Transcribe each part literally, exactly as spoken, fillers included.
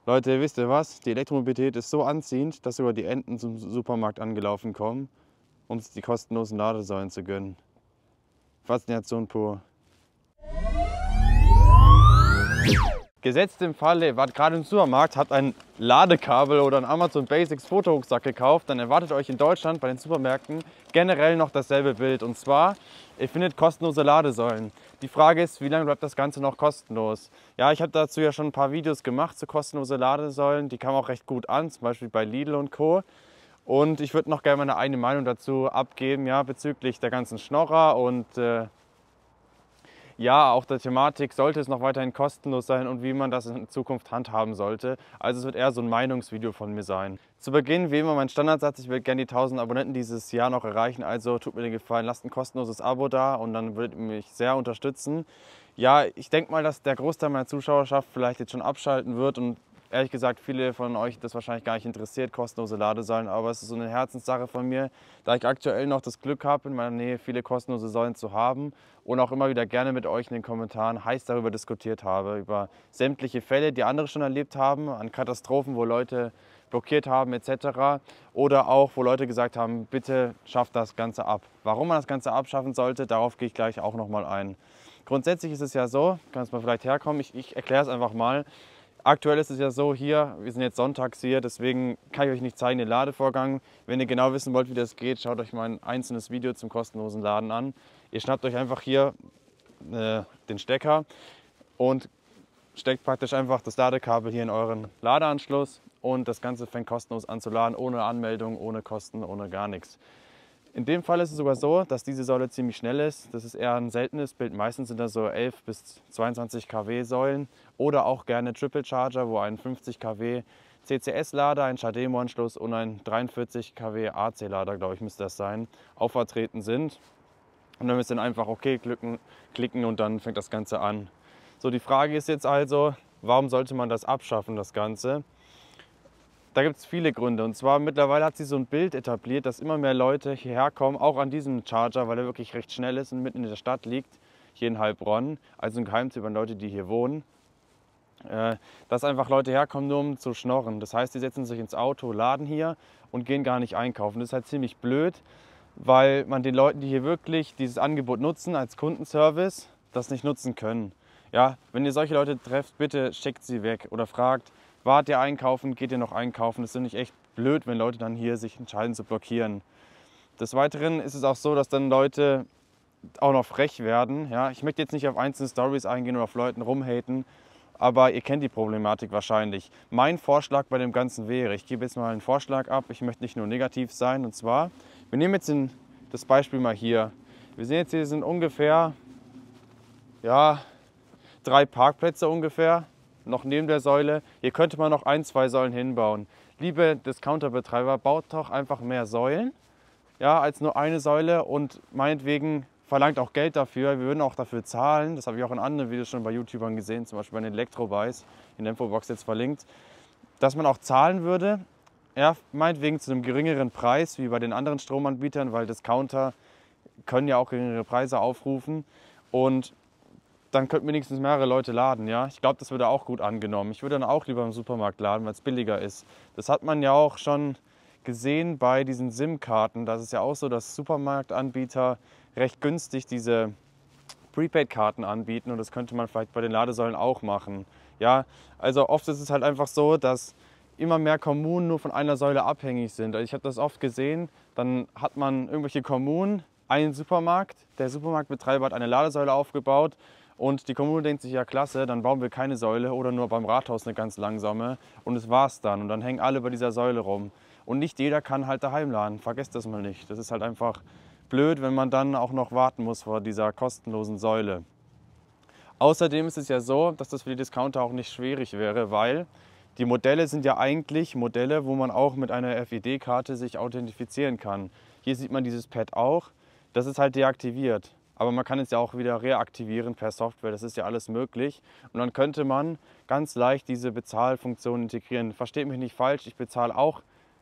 Leute, wisst ihr was? Die Elektromobilität ist so anziehend, dass sogar die Enten zum Supermarkt angelaufen kommen, um sich die kostenlosen Ladesäulen zu gönnen. Faszination pur. Gesetzt im Falle, ihr wart gerade im Supermarkt, habt ein Ladekabel oder ein Amazon Basics Fotorucksack gekauft, dann erwartet euch in Deutschland bei den Supermärkten generell noch dasselbe Bild. Und zwar, ihr findet kostenlose Ladesäulen. Die Frage ist, wie lange bleibt das Ganze noch kostenlos? Ja, ich habe dazu ja schon ein paar Videos gemacht zu kostenlosen Ladesäulen. Die kamen auch recht gut an, zum Beispiel bei Lidl und Co. Und ich würde noch gerne meine eigene Meinung dazu abgeben, ja, bezüglich der ganzen Schnorrer und äh, ja, auch der Thematik, sollte es noch weiterhin kostenlos sein und wie man das in Zukunft handhaben sollte. Also es wird eher so ein Meinungsvideo von mir sein. Zu Beginn wie immer mein Standardsatz, ich will gerne die tausend Abonnenten dieses Jahr noch erreichen, also tut mir den Gefallen, lasst ein kostenloses Abo da und dann würdet ihr mich sehr unterstützen. Ja, ich denke mal, dass der Großteil meiner Zuschauerschaft vielleicht jetzt schon abschalten wird und ehrlich gesagt, viele von euch das wahrscheinlich gar nicht interessiert, kostenlose Ladesäulen, aber es ist so eine Herzenssache von mir, da ich aktuell noch das Glück habe, in meiner Nähe viele kostenlose Säulen zu haben und auch immer wieder gerne mit euch in den Kommentaren heiß darüber diskutiert habe, über sämtliche Fälle, die andere schon erlebt haben, an Katastrophen, wo Leute blockiert haben et cetera. Oder auch, wo Leute gesagt haben, bitte schafft das Ganze ab. Warum man das Ganze abschaffen sollte, darauf gehe ich gleich auch nochmal ein. Grundsätzlich ist es ja so, kann es mal vielleicht herkommen, ich, ich erkläre es einfach mal. Aktuell ist es ja so hier, wir sind jetzt sonntags hier, deswegen kann ich euch nicht zeigen den Ladevorgang. Wenn ihr genau wissen wollt, wie das geht, schaut euch mal ein einzelnes Video zum kostenlosen Laden an. Ihr schnappt euch einfach hier äh, den Stecker und steckt praktisch einfach das Ladekabel hier in euren Ladeanschluss und das Ganze fängt kostenlos an zu laden, ohne Anmeldung, ohne Kosten, ohne gar nichts. In dem Fall ist es sogar so, dass diese Säule ziemlich schnell ist. Das ist eher ein seltenes Bild. Meistens sind das so elf bis zweiundzwanzig Kilowatt Säulen oder auch gerne Triple Charger, wo ein fünfzig Kilowatt C C S-Lader, ein C H D M O-Anschluss und ein dreiundvierzig Kilowatt A C-Lader, glaube ich, müsste das sein, auch vertreten sind. Und dann müsst ihr dann einfach OK klicken, klicken und dann fängt das Ganze an. So, die Frage ist jetzt also, warum sollte man das abschaffen, das Ganze? Da gibt es viele Gründe. Und zwar mittlerweile hat sich so ein Bild etabliert, dass immer mehr Leute hierher kommen, auch an diesem Charger, weil er wirklich recht schnell ist und mitten in der Stadt liegt, hier in Heilbronn. Also ein Geheimtipp an Leute, die hier wohnen. Äh, dass einfach Leute herkommen, nur um zu schnorren. Das heißt, die setzen sich ins Auto, laden hier und gehen gar nicht einkaufen. Das ist halt ziemlich blöd, weil man den Leuten, die hier wirklich dieses Angebot nutzen als Kundenservice, das nicht nutzen können. Ja, wenn ihr solche Leute trefft, bitte schickt sie weg oder fragt, wart ihr einkaufen, geht ihr noch einkaufen? Das ist nicht echt blöd, wenn Leute dann hier sich entscheiden zu blockieren. Des Weiteren ist es auch so, dass dann Leute auch noch frech werden. Ja, ich möchte jetzt nicht auf einzelne Stories eingehen oder auf Leuten rumhaten, aber ihr kennt die Problematik wahrscheinlich. Mein Vorschlag bei dem Ganzen wäre, ich gebe jetzt mal einen Vorschlag ab, ich möchte nicht nur negativ sein, und zwar, wir nehmen jetzt den, das Beispiel mal hier. Wir sehen jetzt, hier sind ungefähr, ja, drei Parkplätze ungefähr, noch neben der Säule. Hier könnte man noch ein, zwei Säulen hinbauen. Liebe Discounterbetreiber, baut doch einfach mehr Säulen, ja, als nur eine Säule und meinetwegen verlangt auch Geld dafür. Wir würden auch dafür zahlen. Das habe ich auch in anderen Videos schon bei YouTubern gesehen, zum Beispiel bei den Elektrobuys, in der Infobox jetzt verlinkt, dass man auch zahlen würde, ja, meinetwegen zu einem geringeren Preis wie bei den anderen Stromanbietern, weil Discounter können ja auch geringere Preise aufrufen und dann könnten wenigstens mehrere Leute laden. Ja? Ich glaube, das würde auch gut angenommen. Ich würde dann auch lieber im Supermarkt laden, weil es billiger ist. Das hat man ja auch schon gesehen bei diesen SIM-Karten. Das ist ja auch so, dass Supermarktanbieter recht günstig diese Prepaid-Karten anbieten und das könnte man vielleicht bei den Ladesäulen auch machen. Ja? Also oft ist es halt einfach so, dass immer mehr Kommunen nur von einer Säule abhängig sind. Also ich habe das oft gesehen, dann hat man irgendwelche Kommunen, einen Supermarkt, der Supermarktbetreiber hat eine Ladesäule aufgebaut und die Kommune denkt sich, ja klasse, dann bauen wir keine Säule oder nur beim Rathaus eine ganz langsame und das war's dann. Und dann hängen alle bei dieser Säule rum. Und nicht jeder kann halt daheim laden, vergesst das mal nicht. Das ist halt einfach blöd, wenn man dann auch noch warten muss vor dieser kostenlosen Säule. Außerdem ist es ja so, dass das für die Discounter auch nicht schwierig wäre, weil die Modelle sind ja eigentlich Modelle, wo man auch mit einer F I D-Karte sich authentifizieren kann. Hier sieht man dieses Pad auch, das ist halt deaktiviert. Aber man kann es ja auch wieder reaktivieren per Software, das ist ja alles möglich. Und dann könnte man ganz leicht diese Bezahlfunktion integrieren. Versteht mich nicht falsch, ich bezahle auch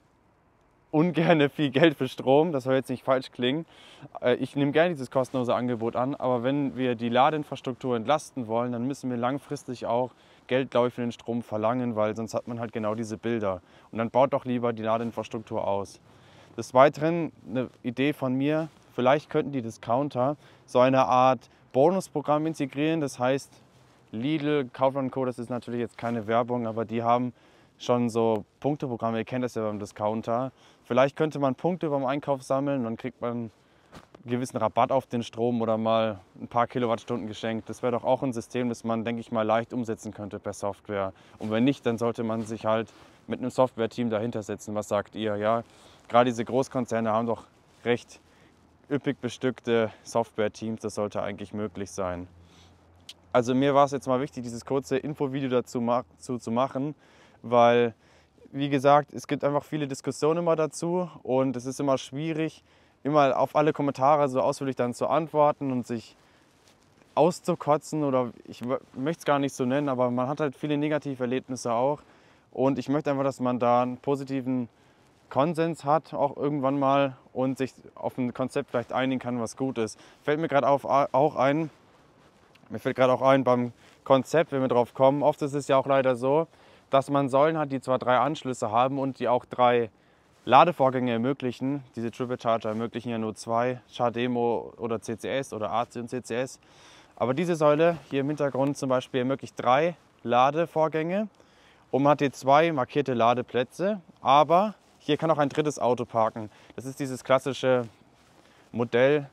ungern viel Geld für Strom, das soll jetzt nicht falsch klingen. Ich nehme gerne dieses kostenlose Angebot an, aber wenn wir die Ladeinfrastruktur entlasten wollen, dann müssen wir langfristig auch Geld, glaube ich, für den Strom verlangen, weil sonst hat man halt genau diese Bilder. Und dann baut doch lieber die Ladeinfrastruktur aus. Des Weiteren eine Idee von mir, vielleicht könnten die Discounter so eine Art Bonusprogramm integrieren. Das heißt, Lidl, Kaufland und Co., das ist natürlich jetzt keine Werbung, aber die haben schon so Punkteprogramme, ihr kennt das ja beim Discounter. Vielleicht könnte man Punkte beim Einkauf sammeln, dann kriegt man einen gewissen Rabatt auf den Strom oder mal ein paar Kilowattstunden geschenkt. Das wäre doch auch ein System, das man, denke ich mal, leicht umsetzen könnte per Software. Und wenn nicht, dann sollte man sich halt mit einem Software-Team dahinter setzen. Was sagt ihr? Ja, gerade diese Großkonzerne haben doch recht üppig bestückte Software-Teams. Das sollte eigentlich möglich sein. Also mir war es jetzt mal wichtig, dieses kurze Infovideo dazu ma zu, zu machen, weil, wie gesagt, es gibt einfach viele Diskussionen immer dazu und es ist immer schwierig, immer auf alle Kommentare so ausführlich dann zu antworten und sich auszukotzen, oder ich möchte es gar nicht so nennen, aber man hat halt viele Negativerlebnisse auch und ich möchte einfach, dass man da einen positiven Konsens hat, auch irgendwann mal, und sich auf ein Konzept vielleicht einigen kann, was gut ist. Fällt mir gerade auch ein, mir fällt gerade auch ein beim Konzept, wenn wir drauf kommen, oft ist es ja auch leider so, dass man Säulen hat, die zwar drei Anschlüsse haben und die auch drei Ladevorgänge ermöglichen. Diese Triple Charger ermöglichen ja nur zwei, CHAdeMO oder C C S oder A C und C C S. Aber diese Säule hier im Hintergrund zum Beispiel ermöglicht drei Ladevorgänge und man hat hier zwei markierte Ladeplätze, aber hier kann auch ein drittes Auto parken. Das ist dieses klassische Modell,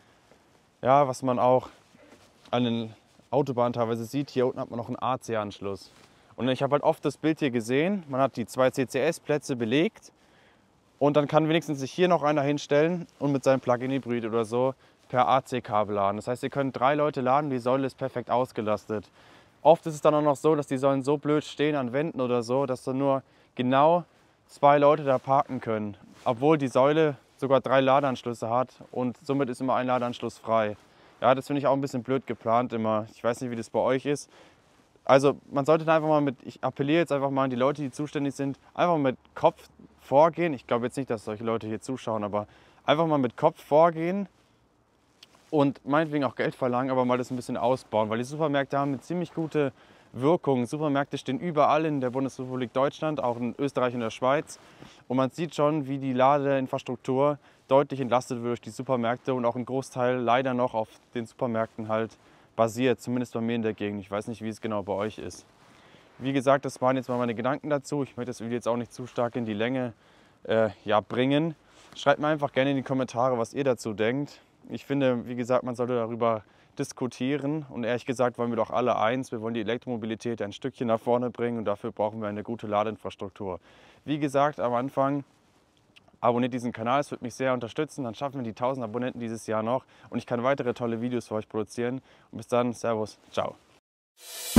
ja, was man auch an den Autobahnen teilweise sieht. Hier unten hat man noch einen A C-Anschluss. Und ich habe halt oft das Bild hier gesehen, man hat die zwei C C S-Plätze belegt und dann kann wenigstens sich hier noch einer hinstellen und mit seinem Plug-in-Hybrid oder so per A C-Kabel laden. Das heißt, ihr könnt drei Leute laden, die Säule ist perfekt ausgelastet. Oft ist es dann auch noch so, dass die Säulen so blöd stehen an Wänden oder so, dass dann nur genau zwei Leute da parken können, obwohl die Säule sogar drei Ladeanschlüsse hat und somit ist immer ein Ladeanschluss frei. Ja, das finde ich auch ein bisschen blöd geplant immer. Ich weiß nicht, wie das bei euch ist. Also man sollte da einfach mal mit, ich appelliere jetzt einfach mal an die Leute, die zuständig sind, einfach mit Kopf vorgehen. Ich glaube jetzt nicht, dass solche Leute hier zuschauen, aber einfach mal mit Kopf vorgehen und meinetwegen auch Geld verlangen, aber mal das ein bisschen ausbauen, weil die Supermärkte haben eine ziemlich gute Wirkung. Supermärkte stehen überall in der Bundesrepublik Deutschland, auch in Österreich und der Schweiz. Und man sieht schon, wie die Ladeinfrastruktur deutlich entlastet wird durch die Supermärkte und auch ein Großteil leider noch auf den Supermärkten halt basiert, zumindest bei mir in der Gegend. Ich weiß nicht, wie es genau bei euch ist. Wie gesagt, das waren jetzt mal meine Gedanken dazu. Ich möchte das Video jetzt auch nicht zu stark in die Länge äh, ja, bringen. Schreibt mir einfach gerne in die Kommentare, was ihr dazu denkt. Ich finde, wie gesagt, man sollte darüber diskutieren und ehrlich gesagt wollen wir doch alle eins, wir wollen die Elektromobilität ein Stückchen nach vorne bringen und dafür brauchen wir eine gute Ladeinfrastruktur. Wie gesagt, am Anfang, abonniert diesen Kanal, es würde mich sehr unterstützen, dann schaffen wir die tausend Abonnenten dieses Jahr noch und ich kann weitere tolle Videos für euch produzieren und bis dann, Servus, ciao.